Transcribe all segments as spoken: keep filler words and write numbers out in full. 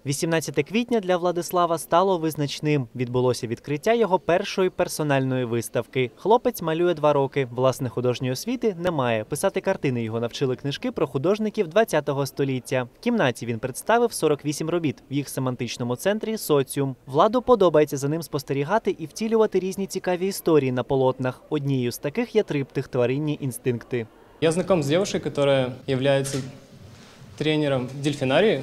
вісімнадцяте квітня для Владислава стало визначним. Відбулося відкриття його першої персональної виставки. Хлопець малює два роки. Власне, художньої освіти немає. Писати картини його навчили книжки про художників ХХ століття. В кімнаті він представив сорок вісім робіт. В їх семантичному центрі – соціум. Владу подобається за ним спостерігати і втілювати різні цікаві історії на полотнах. Однією з таких є триптих «Тваринні інстинкти». Я знаком с девушкой, которая является тренером в дельфинарии.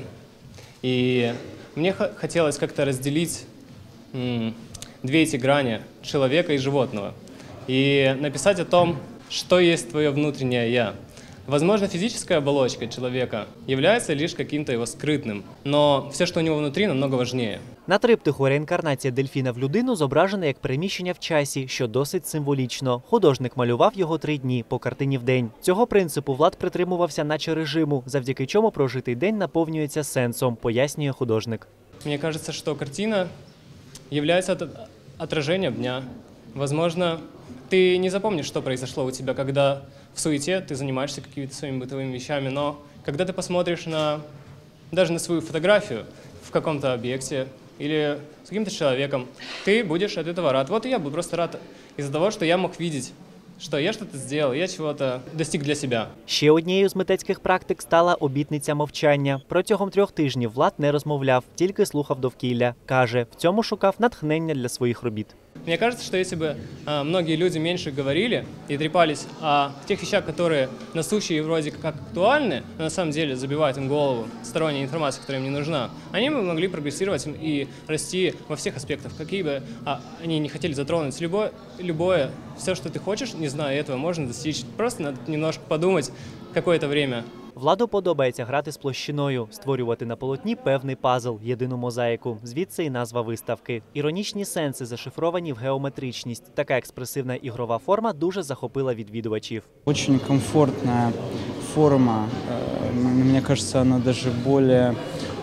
И мне хотелось как-то разделить м, две эти грани – человека и животного. И написать о том, что есть твое внутреннее «я». Возможно, физическая оболочка человека является лишь каким-то его скрытным, но все, что у него внутри, намного важнее. На триптиху реінкарнація дельфіна в людину зображена як переміщення в часі, що досить символічно. Художник малював його три дні, по картині в день. Цього принципу Влад притримувався наче режиму, завдяки чому прожитий день наповнюється сенсом, пояснює художник. Мне кажется, что картина является отражением дня. Возможно, ты не запомнишь, что произошло у тебя, когда в суете ты занимаешься какими-то своими бытовыми вещами, но когда ты посмотришь на, даже на свою фотографию в каком-то объекте или с каким-то человеком, ты будешь от этого рад. Вот и я буду просто рад из-за того, что я мог видеть, що я щось зробив, я чогось досяг для себе. Ще однією з митецьких практик стала обітниця мовчання. Протягом трьох тижнів Влад не розмовляв, тільки слухав довкілля. Каже, в цьому шукав натхнення для своїх робіт. Мне кажется, что если бы а, многие люди меньше говорили и трепались о тех вещах, которые насущие и вроде как актуальны, но на самом деле забивают им голову сторонней информацией, которая им не нужна, они бы могли прогрессировать и расти во всех аспектах, какие бы а, они не хотели затронуть. Любое, любое, все, что ты хочешь, не зная этого, можно достичь. Просто надо немножко подумать какое-то время. Владу подобається грати з площиною, створювати на полотні певний пазл, єдину мозаїку. Звідси і назва виставки. Іронічні сенси зашифровані в геометричність. Така експресивна ігрова форма дуже захопила відвідувачів. Дуже комфортна форма. Мені кажется, вона навіть більш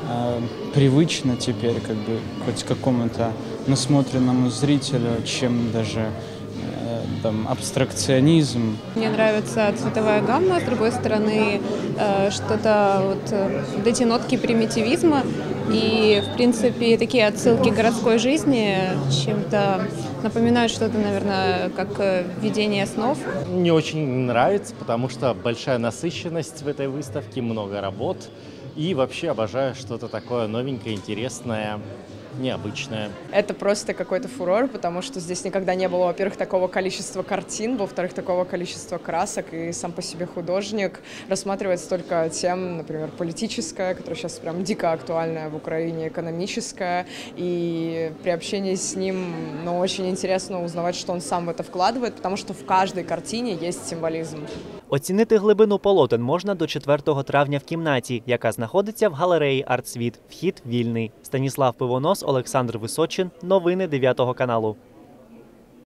привычна теперь, как бы, хоть какому-то насмотренному зрителю, чем даже там, абстракционизм. Мне нравится цветовая гамма, с другой стороны, э, что-то, вот, вот эти нотки примитивизма и, в принципе, такие отсылки к городской жизни чем-то напоминают что-то, наверное, как видение снов. Мне очень нравится, потому что большая насыщенность в этой выставке, много работ. И вообще обожаю что-то такое новенькое, интересное, необычное. Это просто какой-то фурор, потому что здесь никогда не было, во-первых, такого количества картин, во-вторых, такого количества красок, и сам по себе художник рассматривает столько тем, например, политическая, которая сейчас прям дико актуальная в Украине, экономическая, и при общении с ним, ну, очень интересно узнавать, что он сам в это вкладывает, потому что в каждой картине есть символизм. Оцінити глибину полотен можна до четвертого травня в кімнаті, яка знаходиться в галереї «Артсвіт». Вхід вільний. Станіслав Пивонос, Олександр Височин. Новини дев'ятого каналу.